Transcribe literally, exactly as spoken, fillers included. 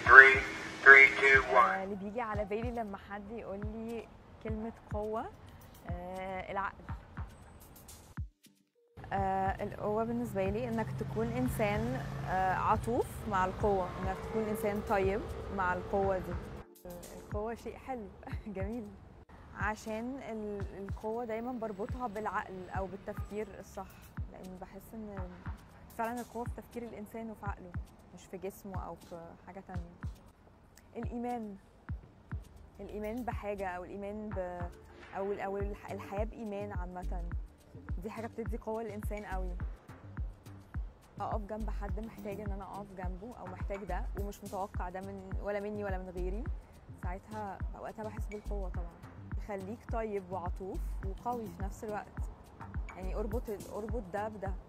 three, three, two, one. اللي بيجي على بالي لما حد يقول لي كلمة قوة آه العقل. آه القوة بالنسبة لي إنك تكون إنسان آه عطوف مع القوة، إنك تكون إنسان طيب مع القوة دي. القوة شيء حلو جميل، عشان القوة دايما بربطها بالعقل أو بالتفكير الصح، لأن بحس إن فعلا القوة في تفكير الإنسان وفي عقله مش في جسمه أو في حاجة تانية. الإيمان الإيمان بحاجة أو الإيمان ب أو أو الحياة بإيمان عامة، دي حاجة بتدي قوة للإنسان قوي. أقف جنب حد محتاج إن أنا أقف جنبه أو محتاج ده ومش متوقع ده من ولا مني ولا من غيري، ساعتها وقتها بحس بالقوة طبعا. يخليك طيب وعطوف وقوي في نفس الوقت، يعني اربط اربط ده بده.